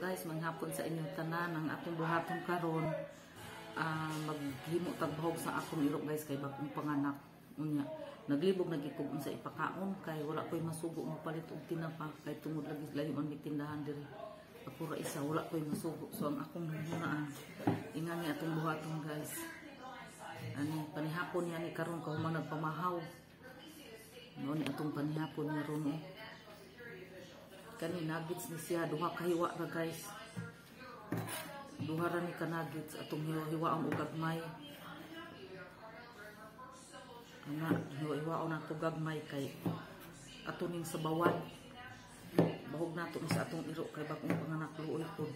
guys, manghapon sa inyo tanan ang akong buhaton karon. Maghimo tag bahog sa akong irok guys kay bagong panganak. Unya, naglibog nagikog sa ipakaon kay wala koy masugo mo palit og tinapa kay tungod lagi layo man mitindahan diri. Ako ra isa wala koy masugo so ang akong hunaan ingani atong buhaton guys. Ani panihapon niya ni karon ko man nagpamahaw. Mo ni atong panihapon niya ron kani nuggets ni siya duha ka hiwa ra guys. Duha ra ni ka nuggets atong hiwa-hiwaon og gagmay. Ana hiwa-hiwaon nato gagmay kay ato ning sabawan. Bahog nato ni sa atong iro kay bagong panganak luoy pod.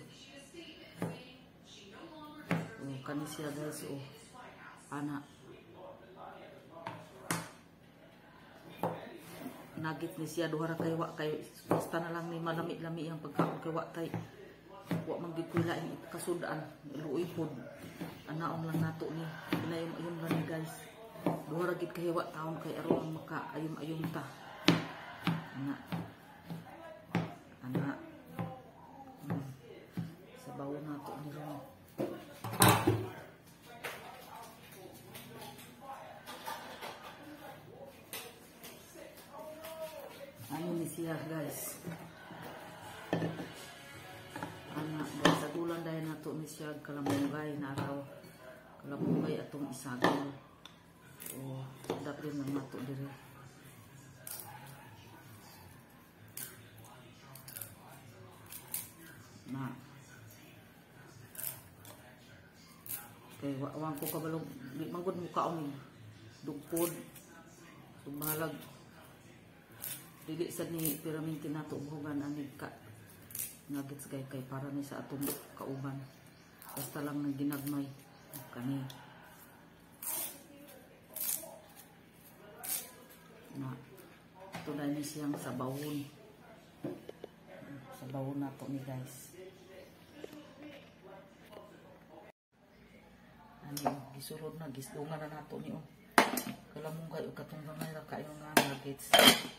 Kani siya guys ana nugget ni siya duha ra kay wa kay basta na lang ni malami-lami ang pagkaon kay wa tay wa man gid ko lain kasud-an luoy pod anaon lang nato ni pinayom-ayom ra ni guys duha ra gid kay wa taon kay aron maka ayom-ayom ta ana sabaw nato ni ron. Ano ni siya guys anak sa gulan dahil nato ni siya kalamunggay na araw kalamunggay atong isagol dapat na nato diri na kay wawang ko kabalog di manggod mo kaon dugpod sumalag dili sad ni piraminti nato buhogan ani ka nuggets kay para ni sa atong kauban basta lang nang ginagmay kani na ito na ni siyang sabawon nato ni guys ani gisulod na gisdungan na nato ni kalamong kayo katong gamay ra kayo nga nuggets.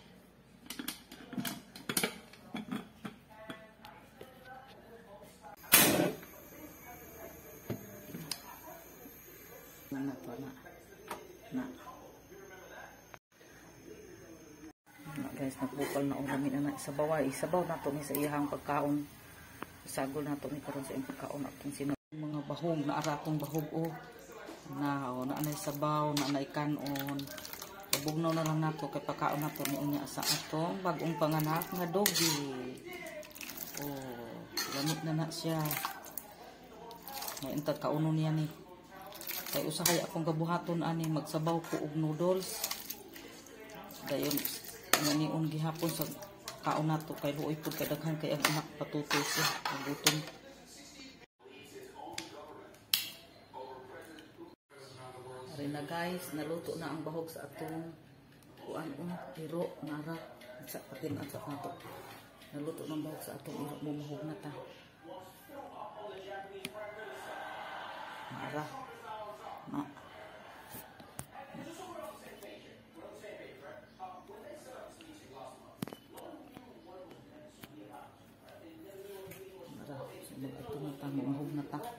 Guys, nagbukal na uramin na isabaw nato ni sa iyang pagkaon isagol nato ni karon sa iyang pagkaon atong sino mga bahog na aratong bahog na anay sabaw na anay kanon bugnaw na lang nato kay pagkaon nato ni unya sa atong bagong panganak nga dogi lamit na siya may intag kauno niya ni kay usa kay akong gabuhaton ani magsabaw ko og noodles dayon ngani gihapon sa kaon nato kay luoy pud kay daghan kay ang anak patutoy siya gutom. Ari na guys, naluto na ang bahog sa atong kuan iro nara sa patin at sa nato. Naluto ng bahog sa atong iro mo mahog na ta. Nara. Na. Mahog na ta.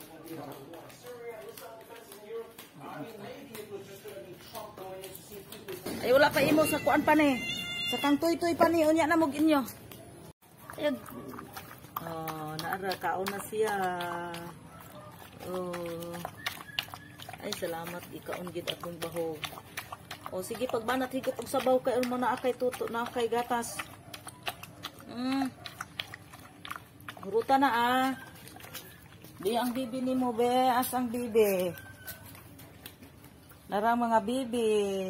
Ay wala pa imo sa kuan pa ni. Sa kang tuy-tuy pa ni unya na mog inyo. Ayun. Naara kaon na siya. Ay salamat ikaon gid akong bahog. Sige pagbanat higop og sabaw kay mo na akay tuto na kay gatas. Huruta na Di ang bibi ni mo be, asang bibi. Narang mga bibi.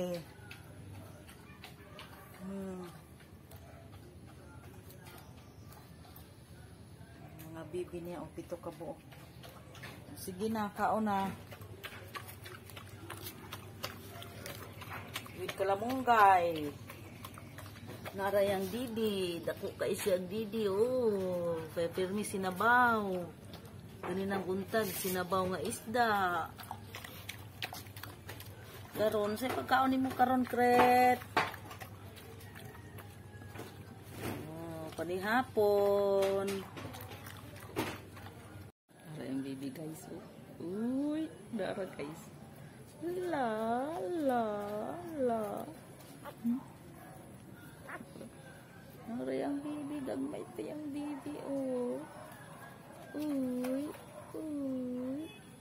Mga bibi niya pito ka buok. Sige na, kaon na. With kalamunggay. Narayang didi, dako ka isyang didi kay pirmi sinabaw. Kaninang buntag sinabaw nga isda. Karon say pagkaon nimo karon kret. Panihapon. bibi guys. Uy, dara guys. La la la. Nara yang bibi, gagmay pa yung bibi, oh. Uy, uy.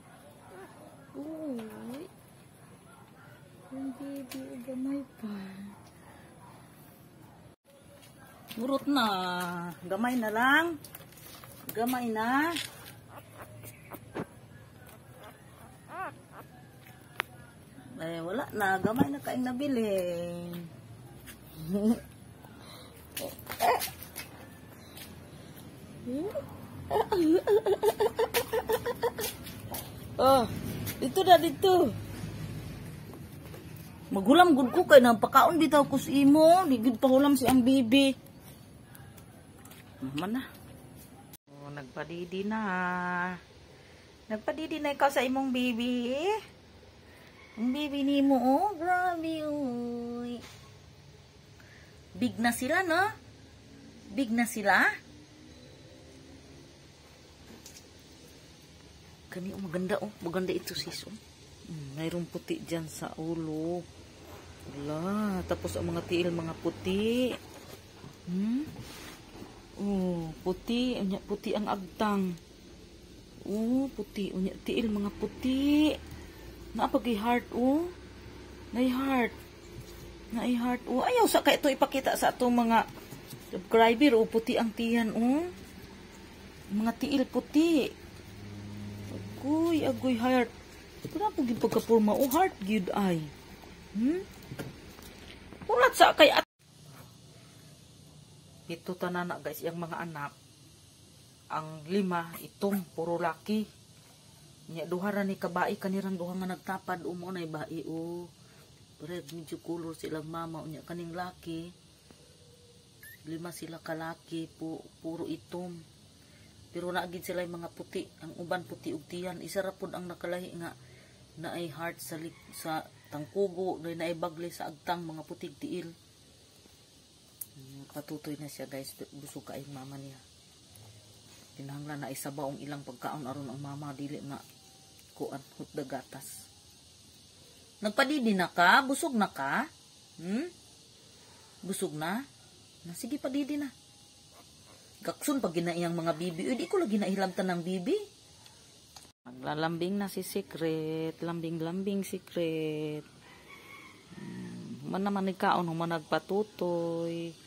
Uy. Yung bibi, gamay pa. Murot na. Gamay na lang. Gamay na. Eh, wala na. Gamay na kaing nabili. Oh, dito na dito. Maghulam gud ko kay nang pakaon bitaw ko sa imo, di gud pahulam si ang bibi. Naman na. Oh, nagpadidi na. Nagpadidi na ikaw sa imong bibi. Ang bibi nimo, oh, grabe oy. Big na sila, no? Big na sila. Kani, oh, maganda, oh. Maganda ito, sis, oh. Mayroong puti dyan sa ulo. Wala. Tapos ang mga tiil, mga puti. Oh, puti. Puti ang agtang. Oh, puti. Tiil, mga puti. Naapag-i-heart, oh. Nay-heart. Nay-heart, oh. Ayaw sa ka ito ipakita sa itong mga subscriber, oh. Puti ang tiyan, oh. Mga tiil, puti. Agoy, heart. Wala po pagkapurma, oh, heart, good eye. Ulat sa kay at ito tanana guys, yung mga anak ang 5 itong puro laki nya duha ra ni kabae kanirang duha nga nagtapad umo nay bae o red medyo color silang mama nya kaning laki 5 sila kalaki puro itom pero naagid sila yung mga puti ang uban puti ug tiyan isa ra pud ang nakalahi nga na ay heart sa tangkugo na ay bagli sa agtang mga putig tiil. Patutoy na siya guys, busog ka yung mama niya. Pinahanglan na isabaw ang ilang pagkaon aron ang mama dili na kuan hutda gatas. Nagpadidi na ka? Busog na ka? Busog na? Sige padidi na. Gaksun pag ginaiyang mga bibi. Di ko lagi nailamtan ng bibi. Maglalambing na si Secret. Lambing Secret. Man naman ikaon, man nagpatutoy.